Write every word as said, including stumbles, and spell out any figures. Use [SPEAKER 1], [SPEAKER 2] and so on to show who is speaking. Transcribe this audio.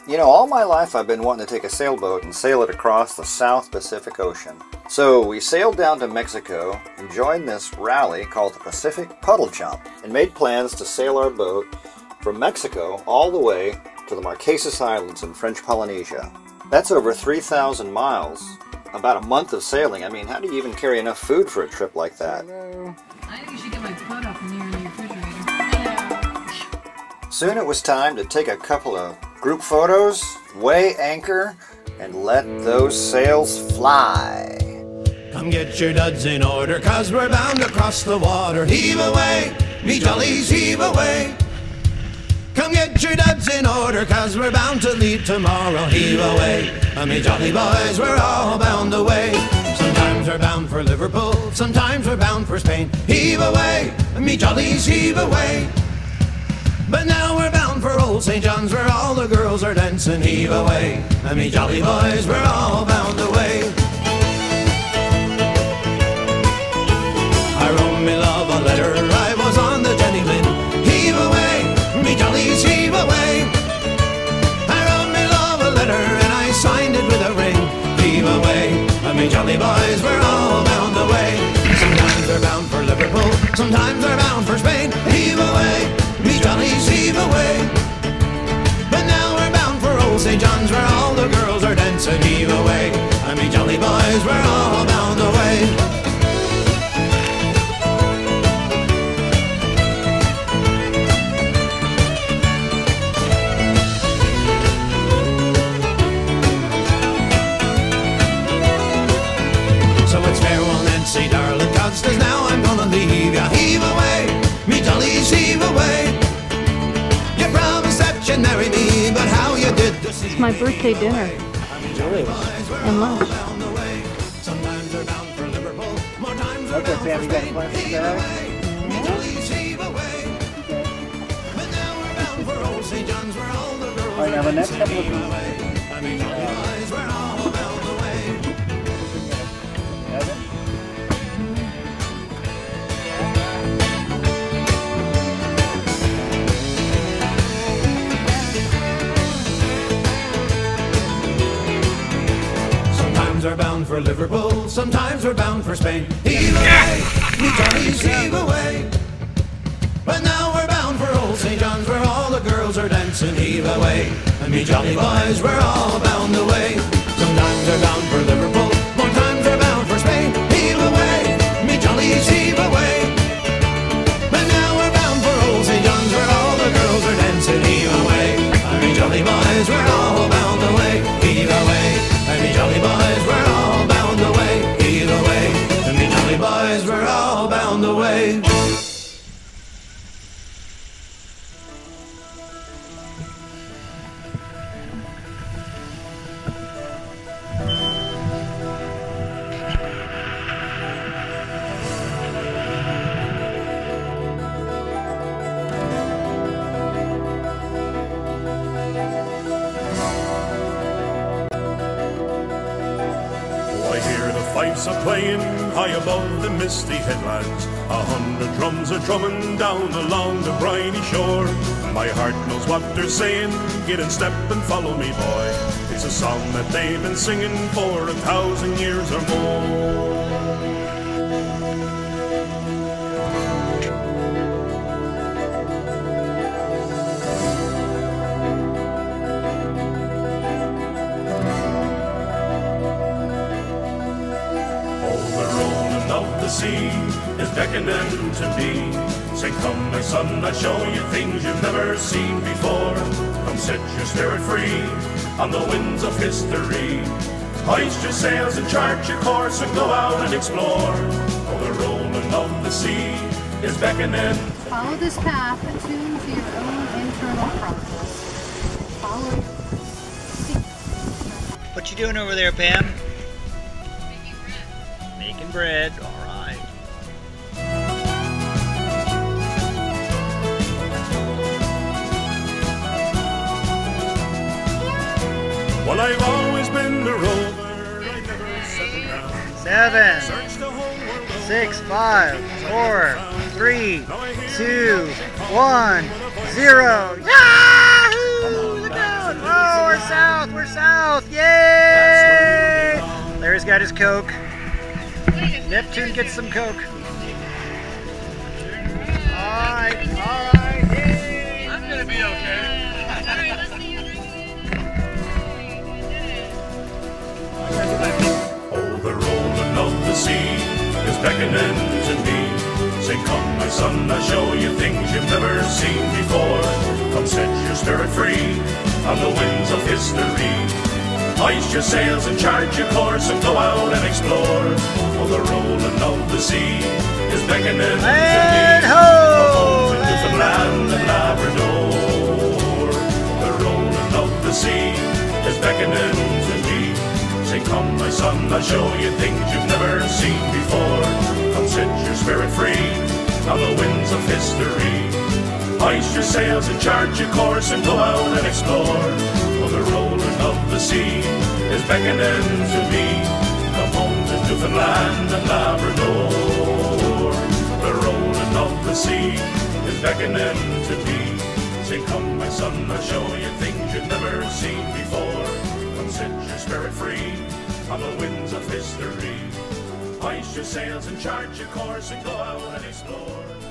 [SPEAKER 1] You know, all my life I've been wanting to take a sailboat and sail it across the South Pacific Ocean. So we sailed down to Mexico and joined this rally called the Pacific Puddle Jump and made plans to sail our boat from Mexico all the way to the Marquesas Islands in French Polynesia. That's over three thousand miles, about a month of sailing. I mean, how do you even carry enough food for a trip like that?
[SPEAKER 2] I think you should get my foot up in here in the refrigerator.
[SPEAKER 1] Soon it was time to take a couple of group photos, weigh anchor, and let those sails fly.
[SPEAKER 3] Come get your duds in order, cause we're bound across the water. Heave away, me jollies, heave away. Come get your duds in order, cause we're bound to leave tomorrow. Heave away, me jolly boys, we're all bound away. Sometimes we're bound for Liverpool, sometimes we're bound for Spain. Heave away, me jollies, heave away. But now we're bound for old Saint John's, where all the girls are dancing. Heave away, me jolly boys, we're all bound away. I wrote me love a letter, I was on the Jenny Lind. Heave away, me jollies, heave away. I wrote me love a letter and I signed it with a ring. Heave away, me jolly boys, we're all bound away. Sometimes we're bound for Liverpool, sometimes we're bound for Spain. Heave away, me jollies, heave away. But now we're bound for old Saint John's, where all the girls are dancing. Heave away, me jolly boys, we're all bound away. Say, darling, cause now I'm gonna leave ya. Heave away, me jollies, heave away. You promised that you'd marry me, but how you did this.
[SPEAKER 2] It's my birthday dinner.
[SPEAKER 1] Really?
[SPEAKER 2] And lunch.
[SPEAKER 3] Sometimes they're bound for Liverpool, more times
[SPEAKER 1] Okay, Sam, you got a plastic bag?
[SPEAKER 3] Me jollies, heave away. But now we're bound for old Saint John's, where all the girls
[SPEAKER 1] All right, now the next couple of
[SPEAKER 3] heave away. Me jolly boys, we're all bound away. Sometimes we're bound for Liverpool, sometimes we're bound for Spain. Heave away, me jollies, heave away. But now we're bound for old Saint John's, where all the girls are dancing. Heave away, and me jolly boys, we're all bound away. Sometimes we're bound for Liverpool, more times we're bound for Spain. Heave away, me jollies, heave away. But now we're bound for old Saint John's, where all the girls are dancing. Heave away, and me jolly boys, we're all bound away. Heave away, and me jolly boys, we're all bound away. Heave away, and me jolly boys, we're all bound away.
[SPEAKER 4] Fifes are playing high above the misty headlands. A hundred drums are drumming down along the briny shore. My heart knows what they're saying, get in step and follow me, boy. It's a song that they've been singing for a thousand years or more. Sea is beckoning to be. Say, come, my son, I'll show you things you've never seen before. Come set your spirit free on the winds of history. Hoist your sails and chart your course and go out and explore. Oh, the rolling of the sea is beckoning.
[SPEAKER 2] Follow this path attuned to your own internal process. Follow your sea.
[SPEAKER 5] What you doing over there, Pam?
[SPEAKER 2] Making bread.
[SPEAKER 5] Making bread. All right.
[SPEAKER 4] Well, I've always been the rover. I never settled down.
[SPEAKER 5] Seven,
[SPEAKER 4] Searched the whole world over.
[SPEAKER 5] six, five, four, three, two, one, zero. Yahoo! Look out! Oh, we're got his Coke. Neptune gets some Coke. Alright, alright, yay!
[SPEAKER 6] I'm gonna be okay.
[SPEAKER 4] Oh, the rolling of the sea is beckoning to me. Say, come, my son, I'll show you things you've never seen before. Come set your spirit free on the winds of history. Hoist your sails and chart your course and go out and explore. Oh, the rolling of the sea is beckoning
[SPEAKER 5] And
[SPEAKER 4] to me.
[SPEAKER 5] ho!
[SPEAKER 4] Come home to Newfoundland and Labrador. The rolling of the sea is beckoning to me. Say, come, my son, I'll show you things you've never seen before. Come set your spirit free on the winds of history. Hoist your sails and chart your course and go out and explore. Oh, the rolling of the sea is beckoning to me. Come home to Newfoundland and Labrador. The rolling of the sea is beckoning to me. Say, come, my son, I'll show you things you've never seen before. Come set your spirit free on the winds of history. Hoist your sails and chart your course and go out and explore.